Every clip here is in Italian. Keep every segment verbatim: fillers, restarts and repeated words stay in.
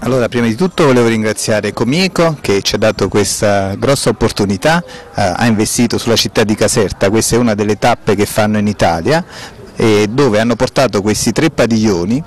Allora, prima di tutto volevo ringraziare Comieco che ci ha dato questa grossa opportunità, eh, ha investito sulla città di Caserta. Questa è una delle tappe che fanno in Italia, e dove hanno portato questi tre padiglioni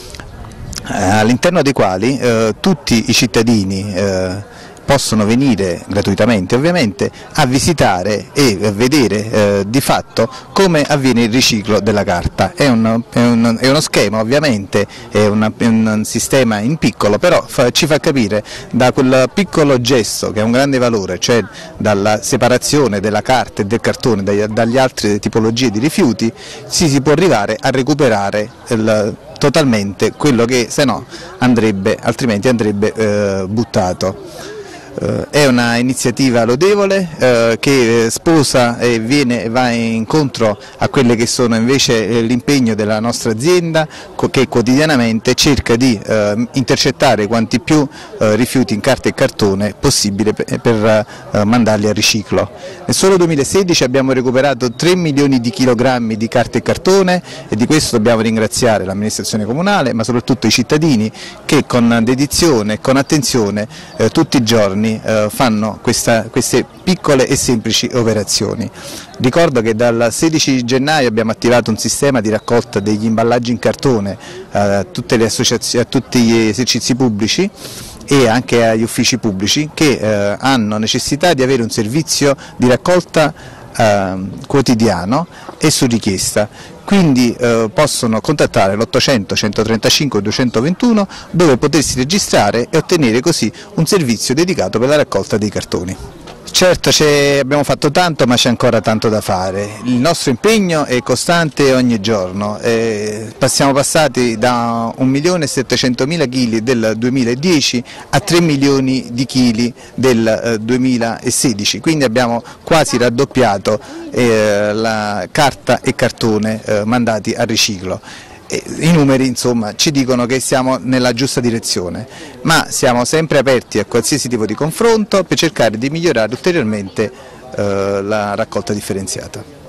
eh, all'interno dei quali eh, tutti i cittadini eh, possono venire gratuitamente ovviamente a visitare e vedere eh, di fatto come avviene il riciclo della carta. È, un, è, un, è uno schema ovviamente, è, una, è un sistema in piccolo, però fa, ci fa capire da quel piccolo gesto che ha un grande valore, cioè dalla separazione della carta e del cartone dagli, dagli altre tipologie di rifiuti, si, si può arrivare a recuperare il, totalmente quello che se no andrebbe, altrimenti andrebbe eh, buttato. Uh, è una iniziativa lodevole uh, che sposa e viene, va incontro a quelle che sono invece eh, l'impegno della nostra azienda, che quotidianamente cerca di uh, intercettare quanti più uh, rifiuti in carta e cartone possibile per, per uh, mandarli al riciclo. Nel solo duemilasedici abbiamo recuperato tre milioni di chilogrammi di carta e cartone, e di questo dobbiamo ringraziare l'amministrazione comunale, ma soprattutto i cittadini che con dedizione e con attenzione uh, tutti i giorni fanno questa, queste piccole e semplici operazioni. Ricordo che dal sedici gennaio abbiamo attivato un sistema di raccolta degli imballaggi in cartone a, tutte le associazioni, a tutti gli esercizi pubblici e anche agli uffici pubblici che eh, hanno necessità di avere un servizio di raccolta eh, quotidiano e su richiesta. Quindi eh, possono contattare l'ottocento centotrentacinque duecentoventuno dove potersi registrare e ottenere così un servizio dedicato per la raccolta dei cartoni. Certo, abbiamo fatto tanto, ma c'è ancora tanto da fare. Il nostro impegno è costante ogni giorno. Eh, siamo passati da un milione e settecentomila chili del duemiladieci a tre milioni di chili del eh, duemilasedici, quindi abbiamo quasi raddoppiato eh, la carta e cartone eh, mandati al riciclo. I numeri insomma ci dicono che siamo nella giusta direzione, ma siamo sempre aperti a qualsiasi tipo di confronto per cercare di migliorare ulteriormente eh, la raccolta differenziata.